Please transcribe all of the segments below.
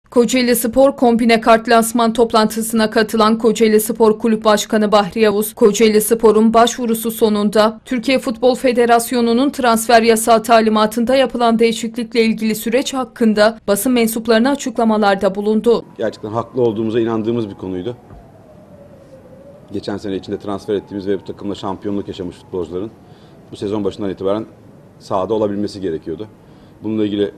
Kocaelispor Kombine Kart lansman toplantısına katılan Kocaelispor Kulüp Başkanı Bahri Yavuz, Kocaelispor'un başvurusu sonunda Türkiye Futbol Federasyonu'nun transfer yasağı talimatında yapılan değişiklikle ilgili süreç hakkında basın mensuplarına açıklamalarda bulundu. Gerçekten haklı olduğumuza inandığımız bir konuydu. Geçen sene içinde transfer ettiğimiz ve bu takımla şampiyonluk yaşamış futbolcuların bu sezon başından itibaren sahada olabilmesi gerekiyordu. Bununla ilgili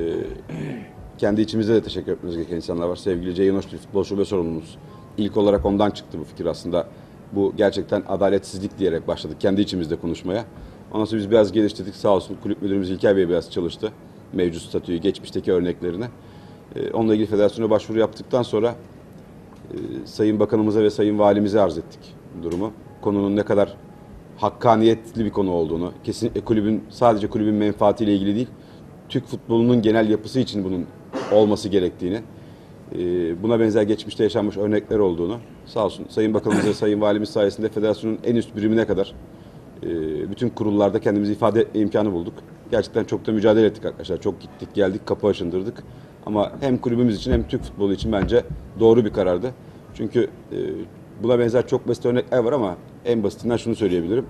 kendi içimizde de teşekkür etmemiz gereken insanlar var. Sevgili Ceyhun Hoşgül Futbol Şube Sorumlumuz. İlk olarak ondan çıktı bu fikir aslında. Bu gerçekten adaletsizlik diyerek başladık kendi içimizde konuşmaya. Ondan sonra biz biraz geliştirdik. Sağ olsun kulüp müdürümüz İlker Bey biraz çalıştı. Mevcut statüyü, geçmişteki örneklerini. Onunla ilgili federasyona başvuru yaptıktan sonra Sayın Bakanımıza ve Sayın Valimize arz ettik durumu. Konunun ne kadar hakkaniyetli bir konu olduğunu, kesinlikle sadece kulübün menfaatiyle ilgili değil, Türk futbolunun genel yapısı için bunun olması gerektiğini, buna benzer geçmişte yaşanmış örnekler olduğunu, sağ olsun Sayın Bakanımız ve Sayın Valimiz sayesinde federasyonun en üst birimine kadar bütün kurullarda kendimizi ifade etme imkanı bulduk. Gerçekten çok da mücadele ettik arkadaşlar. Çok gittik, geldik, kapı aşındırdık. Ama hem kulübümüz için hem Türk futbolu için bence doğru bir karardı. Çünkü buna benzer çok basit örnekler var ama en basitinden şunu söyleyebilirim.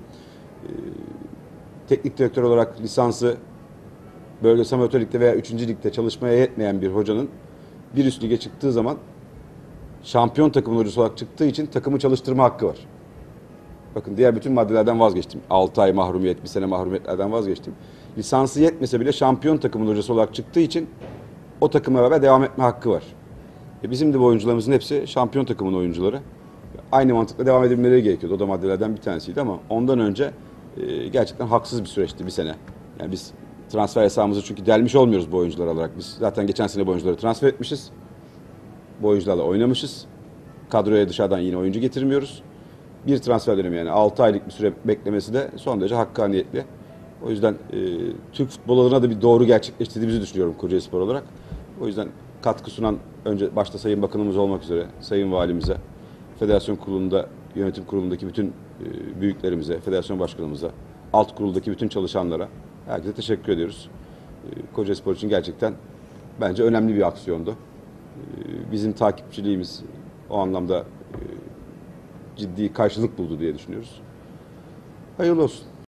Teknik direktör olarak lisansı bölgesel amatör ligde veya 3. ligde çalışmaya yetmeyen bir hocanın bir üst lige çıktığı zaman şampiyon takımın hocası olarak çıktığı için takımı çalıştırma hakkı var. Bakın diğer bütün maddelerden vazgeçtim. 6 ay mahrumiyet, 1 sene mahrumiyetlerden vazgeçtim. Lisansı yetmese bile şampiyon takımın hocası olarak çıktığı için o takıma beraber devam etme hakkı var. Bizim de bu oyuncularımızın hepsi şampiyon takımın oyuncuları. Aynı mantıkla devam edebilmeleri gerekiyordu. O da maddelerden bir tanesiydi ama ondan önce gerçekten haksız bir süreçti bir sene. Yani biz transfer yasağımızı çünkü delmiş olmuyoruz bu oyuncular olarak. Biz zaten geçen sene bu oyuncuları transfer etmişiz. Bu oyuncularla oynamışız. Kadroya dışarıdan yine oyuncu getirmiyoruz. Bir transfer dönemi yani 6 aylık bir süre beklemesi de son derece hakkaniyetli. O yüzden Türk futbol adına da bir doğru gerçekleştirdiğimizi düşünüyorum Kocaelispor olarak. O yüzden katkı sunan önce başta Sayın Bakanımız olmak üzere Sayın Valimize, Federasyon Kurulu'nda, yönetim kurulundaki bütün büyüklerimize, Federasyon Başkanımıza, alt kuruldaki bütün çalışanlara herkese teşekkür ediyoruz. Kocaelispor için gerçekten bence önemli bir aksiyondu. Bizim takipçiliğimiz o anlamda ciddi karşılık buldu diye düşünüyoruz. Hayırlı olsun.